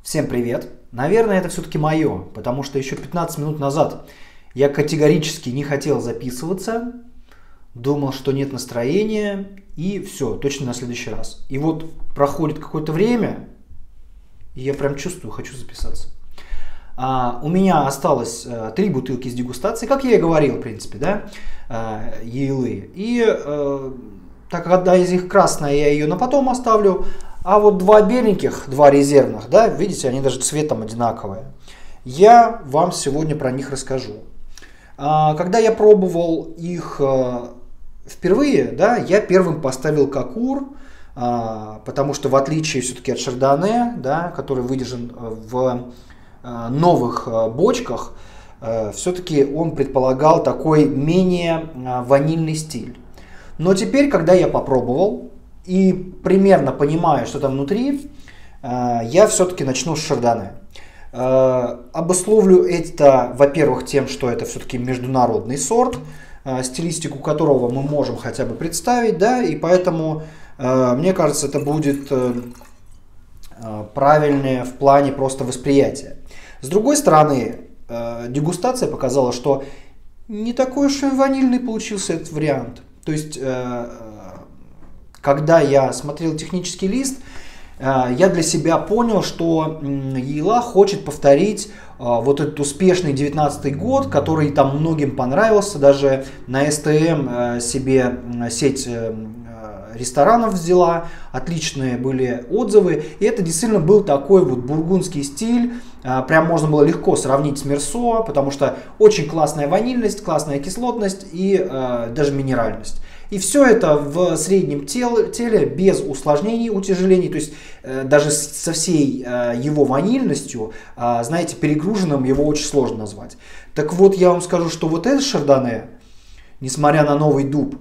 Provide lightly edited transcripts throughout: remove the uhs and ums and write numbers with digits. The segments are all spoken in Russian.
Всем привет! Наверное, это все-таки мое, потому что еще 15 минут назад я категорически не хотел записываться, думал, что нет настроения, и все, точно на следующий раз. И вот проходит какое-то время, и я прям чувствую, хочу записаться. У меня осталось 3 бутылки с дегустацией, как я и говорил, в принципе, да, Яйлы. И так как одна из них красная, я ее на потом оставлю. А вот 2 беленьких, 2 резервных, да, видите, они даже цветом одинаковые. Я вам сегодня про них расскажу. Когда я пробовал их впервые, да, я первым поставил Кокур, потому что в отличие все-таки от Шардоне, да, который выдержан в новых бочках, все-таки он предполагал такой менее ванильный стиль. Но теперь, когда я попробовал и примерно понимаю, что там внутри, я все-таки начну с Шардоне. Обусловлю это, во-первых, тем, что это все-таки международный сорт, стилистику которого мы можем хотя бы представить, да, и поэтому, мне кажется, это будет правильнее в плане просто восприятия. С другой стороны, дегустация показала, что не такой уж и ванильный получился этот вариант. То есть, когда я смотрел технический лист, я для себя понял, что Яйла хочет повторить вот этот успешный 19 год, который там многим понравился. Даже на СТМ себе сеть ресторанов взяла, отличные были отзывы. И это действительно был такой вот бургундский стиль. Прям можно было легко сравнить с Мерсо, потому что очень классная ванильность, классная кислотность и даже минеральность. И все это в среднем теле, без усложнений, утяжелений, то есть даже со всей его ванильностью, знаете, перегруженным его очень сложно назвать. Так вот, я вам скажу, что вот этот Шардоне, несмотря на новый дуб,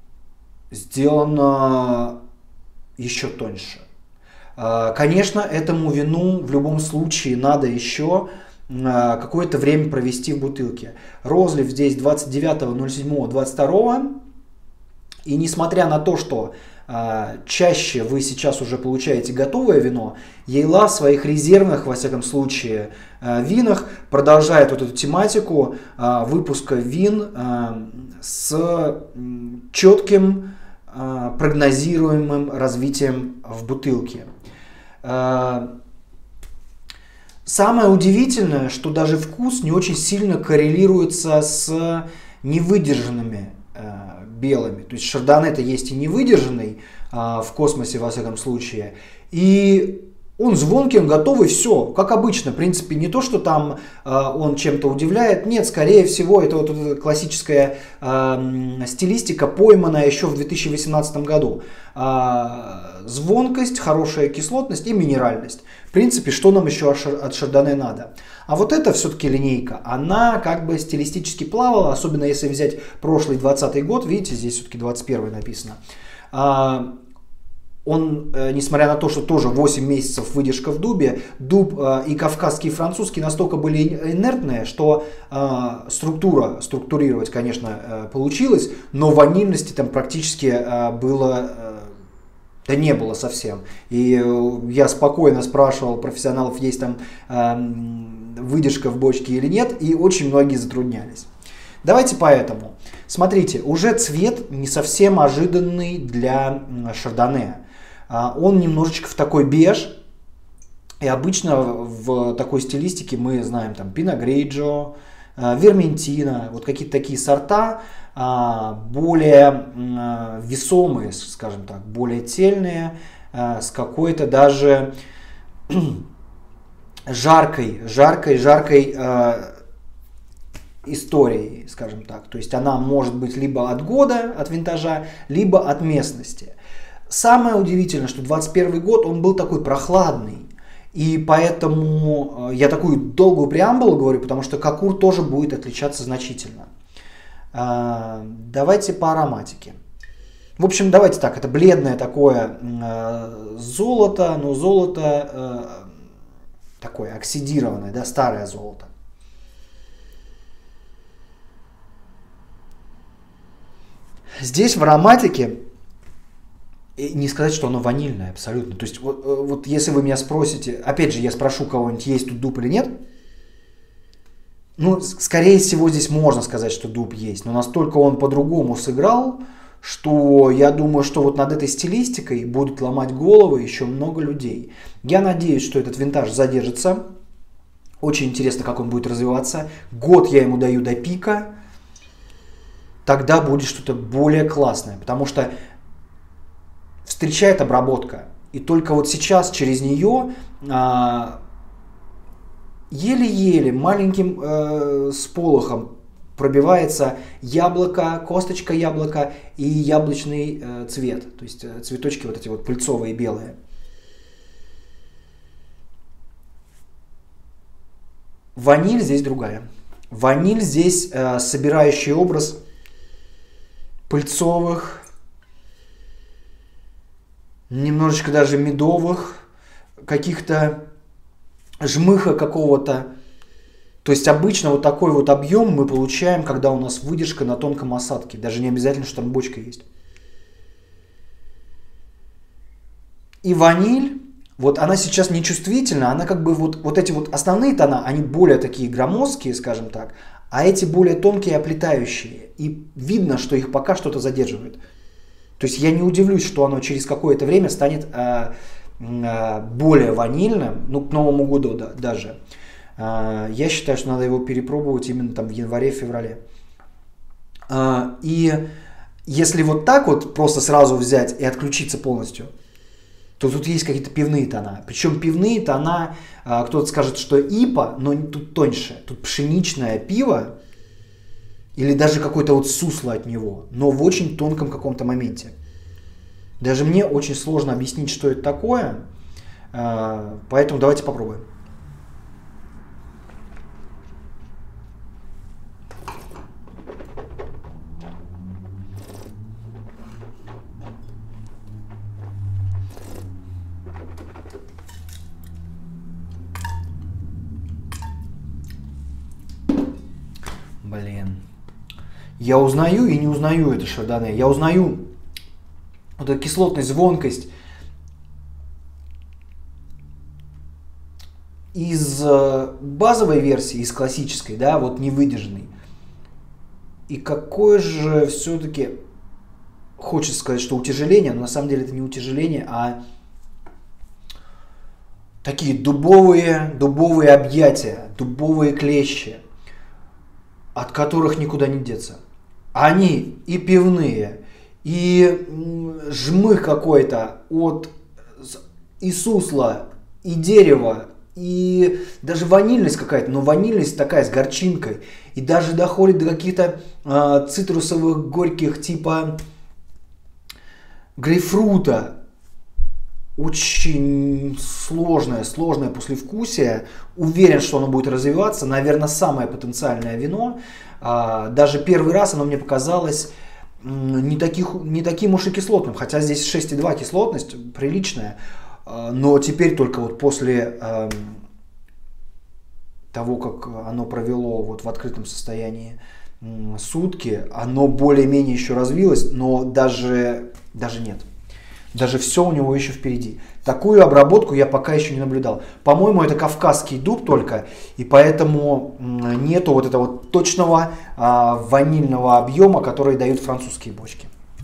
сделан еще тоньше. Конечно, этому вину в любом случае надо еще какое-то время провести в бутылке. Розлив здесь 29.07.22. И несмотря на то, что чаще вы сейчас уже получаете готовое вино, Яйла в своих резервных, во всяком случае, винах продолжает вот эту тематику выпуска вин с четким прогнозируемым развитием в бутылке. Самое удивительное, что даже вкус не очень сильно коррелируется с невыдержанными белыми. То есть Шардоне-то есть и невыдержанный в космосе, во всяком случае. И он звонкий, он готовый, все, как обычно. В принципе, не то, что там он чем-то удивляет. Нет, скорее всего, это вот эта классическая стилистика, пойманная еще в 2018 году. Звонкость, хорошая кислотность и минеральность. В принципе, что нам еще от Шардоне надо? А вот эта все-таки линейка, она как бы стилистически плавала, особенно если взять прошлый 20 год, видите, здесь все-таки 21 написано. Он, несмотря на то, что тоже 8 месяцев выдержка в дубе, дуб и кавказский, и французский настолько были инертные, что структурировать, конечно, получилось, но ванильности там практически было... Да не было совсем. И я спокойно спрашивал профессионалов, есть там выдержка в бочке или нет, и очень многие затруднялись. Давайте поэтому. Смотрите, уже цвет не совсем ожиданный для Шардоне. Он немножечко в такой беж. И обычно в такой стилистике мы знаем там Пино Грейджо, Верментино, вот какие-то такие сорта, более весомые, скажем так, более цельные, с какой-то даже жаркой историей, скажем так. То есть она может быть либо от года, от винтажа, либо от местности. Самое удивительное, что 21 год, он был такой прохладный. И поэтому я такую долгую преамбулу говорю, потому что Кокур тоже будет отличаться значительно. Давайте по ароматике. В общем, давайте так, это бледное такое золото, но золото такое оксидированное, да, старое золото. Здесь в ароматике И не сказать, что оно ванильное абсолютно. То есть вот если вы меня спросите, опять же, я спрошу кого-нибудь, есть тут дуб или нет, ну, скорее всего, здесь можно сказать, что дуб есть, но настолько он по-другому сыграл, что я думаю, что вот над этой стилистикой будут ломать головы еще много людей. Я надеюсь, что этот винтаж задержится. Очень интересно, как он будет развиваться. Год я ему даю до пика. Тогда будет что-то более классное, потому что встречает обработка. И только вот сейчас через нее еле-еле маленьким сполохом пробивается яблоко, косточка яблока и яблочный цвет. То есть цветочки вот эти вот пыльцовые белые. Ваниль здесь другая. Ваниль здесь собирающий образ пыльцовых, немножечко даже медовых, каких-то жмыха какого-то. То есть обычно вот такой вот объем мы получаем, когда у нас выдержка на тонком осадке. Даже не обязательно, что там бочка есть. И ваниль, вот она сейчас не чувствительна, она как бы вот эти вот основные тона, они более такие громоздкие, скажем так, а эти более тонкие, оплетающие. И видно, что их пока что-то задерживает. То есть я не удивлюсь, что оно через какое-то время станет более ванильным, ну, к Новому году даже. Я считаю, что надо его перепробовать именно там в январе-феврале. И если вот так вот просто сразу взять и отключиться полностью, то тут есть какие-то пивные тона. Причем пивные тона, кто-то скажет, что ипа, но тут тоньше. Тут пшеничное пиво или даже какое-то вот сусло от него, но в очень тонком каком-то моменте. Даже мне очень сложно объяснить, что это такое, поэтому давайте попробуем. Блин. Я узнаю и не узнаю это шардоне. Я узнаю вот эту кислотность, звонкость из базовой версии, из классической, да, вот невыдержанной. И какое же все-таки, хочется сказать, что утяжеление, но на самом деле это не утяжеление, а такие дубовые объятия, дубовые клещи, от которых никуда не деться. Они и пивные, и жмых какой-то от и сусла, и дерева, и даже ванильность какая-то, но ванильность такая с горчинкой. И даже доходит до каких-то цитрусовых горьких типа грейпфрута. Очень сложное послевкусие. Уверен, что оно будет развиваться. Наверное, самое потенциальное вино. Даже первый раз оно мне показалось не таким уж и кислотным. Хотя здесь 6,2 кислотность приличная. Но теперь только вот после того, как оно провело вот в открытом состоянии сутки, оно более-менее еще развилось, но даже нет. Даже все у него еще впереди. Такую обработку я пока еще не наблюдал. По-моему, это кавказский дуб только, и поэтому нету вот этого вот точного ванильного объема, который дают французские бочки.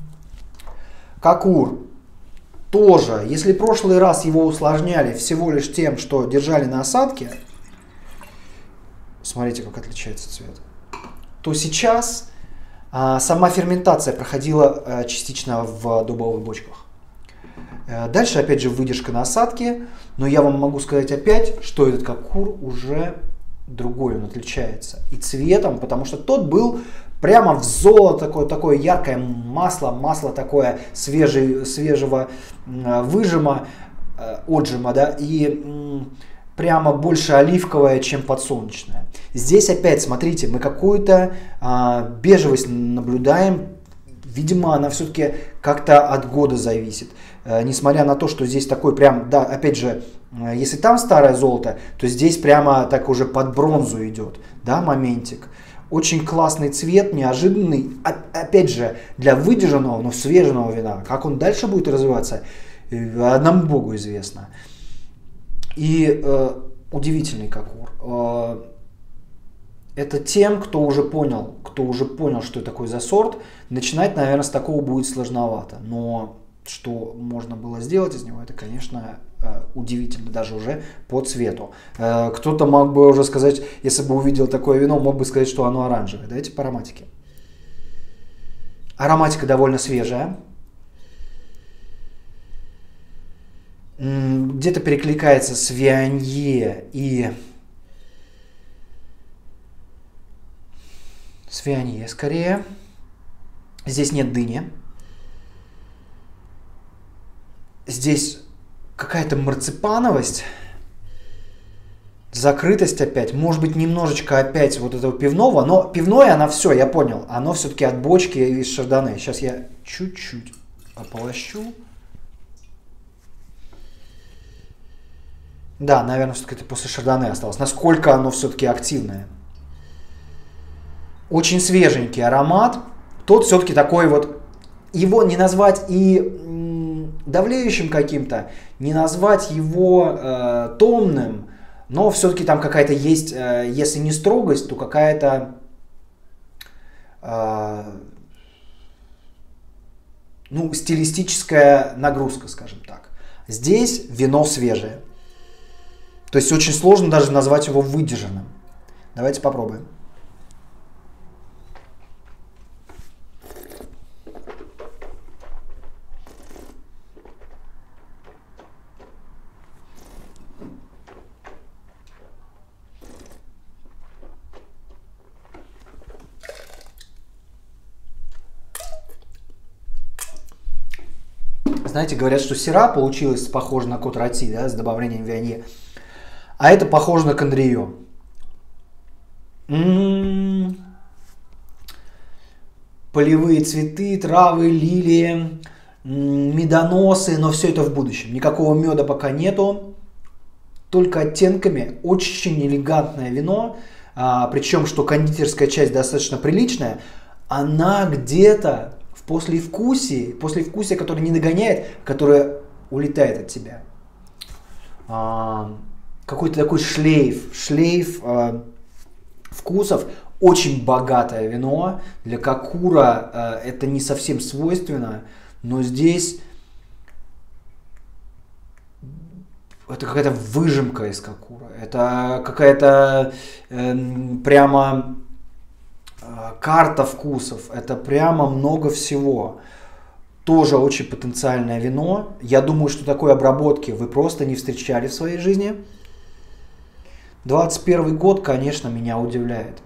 Какур. Тоже, если прошлый раз его усложняли всего лишь тем, что держали на осадке, смотрите, как отличается цвет, то сейчас сама ферментация проходила частично в дубовых бочках. Дальше, опять же, выдержка на осадке, но я вам могу сказать опять, что этот какур уже другой, он отличается. И цветом, потому что тот был прямо в золото, такое яркое масло такое свежего выжима, отжима, да, и прямо больше оливковое, чем подсолнечное. Здесь опять, смотрите, мы какую-то бежевость наблюдаем. Видимо, она все-таки как-то от года зависит. Несмотря на то, что здесь такой прям, да, опять же, если там старое золото, то здесь прямо так уже под бронзу идет, да, моментик. очень классный цвет, неожиданный. Опять же, для выдержанного, но свежего вина. Как он дальше будет развиваться, одному Богу известно. И удивительный Кокур. Это тем, кто уже понял, что это такое за сорт, начинать, наверное, с такого будет сложновато. Но что можно было сделать из него, это, конечно, удивительно, даже уже по цвету. Кто-то мог бы уже сказать, если бы увидел такое вино, мог бы сказать, что оно оранжевое. Давайте по ароматике. Ароматика довольно свежая. Где-то перекликается с Вианье и... С Вианье скорее. Здесь нет дыни. Здесь какая-то марципановость, закрытость опять. Может быть, немножечко опять вот этого пивного. Но пивное, оно все, я понял. Оно все-таки от бочки из шардоне. Сейчас я чуть-чуть ополощу. Да, наверное, все-таки это после шардоне осталось. Насколько оно все-таки активное. Очень свеженький аромат. Тот все-таки такой вот, его не назвать и давлеющим каким-то, не назвать его томным, но все-таки там какая-то есть, если не строгость, то какая-то стилистическая нагрузка, скажем так. Здесь вино свежее. То есть очень сложно даже назвать его выдержанным. Давайте попробуем. Знаете, говорят, что сира получилась похожа на Кот Роти, да, с добавлением Вианье. А это похоже на Кондрио. Полевые цветы, травы, лилии, медоносы, но все это в будущем. Никакого меда пока нету, только оттенками. Очень элегантное вино, причем, что кондитерская часть достаточно приличная, она где-то в послевкусие, которое не догоняет, которое улетает от тебя. Какой-то такой шлейф вкусов. Очень богатое вино. Для Кокура это не совсем свойственно, но здесь это какая-то выжимка из Кокура. Это какая-то прямо карта вкусов. Это прямо много всего. Тоже очень потенциальное вино. Я думаю, что такой обработки вы просто не встречали в своей жизни. 21 год, конечно, меня удивляет.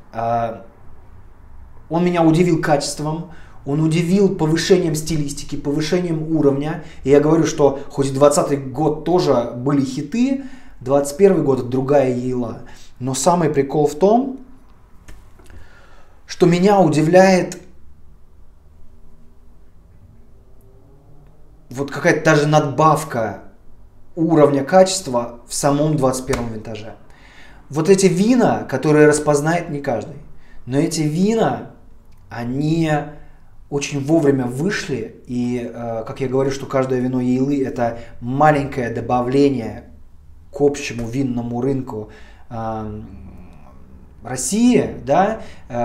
Он меня удивил качеством, он удивил повышением стилистики, повышением уровня. И я говорю, что хоть 20 год тоже были хиты, 21 год другая ела. Но самый прикол в том, что меня удивляет вот какая-то даже надбавка уровня качества в самом 21 винтаже. Вот эти вина, которые распознает не каждый, но эти вина, они очень вовремя вышли, и, как я говорю, что каждое вино Яйлы это маленькое добавление к общему винному рынку России, да,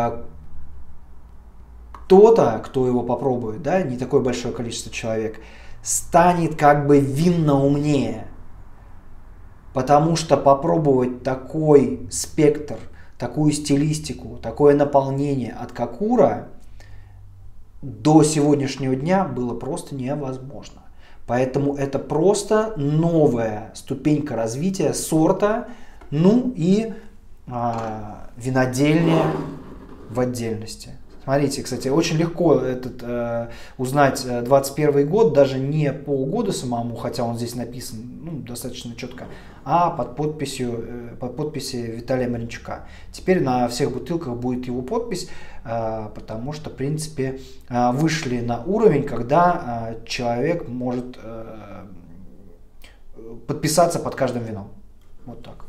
кто-то, кто его попробует, да, не такое большое количество человек, станет как бы винно умнее. Потому что попробовать такой спектр, такую стилистику, такое наполнение от Кокура до сегодняшнего дня было просто невозможно. Поэтому это просто новая ступенька развития сорта, ну и винодельня в отдельности. Смотрите, кстати, очень легко узнать 21 год, даже не по году самому, хотя он здесь написан достаточно четко, а под подписью Виталия Маринчука. Теперь на всех бутылках будет его подпись, потому что, в принципе, вышли на уровень, когда человек может подписаться под каждым вином. Вот так.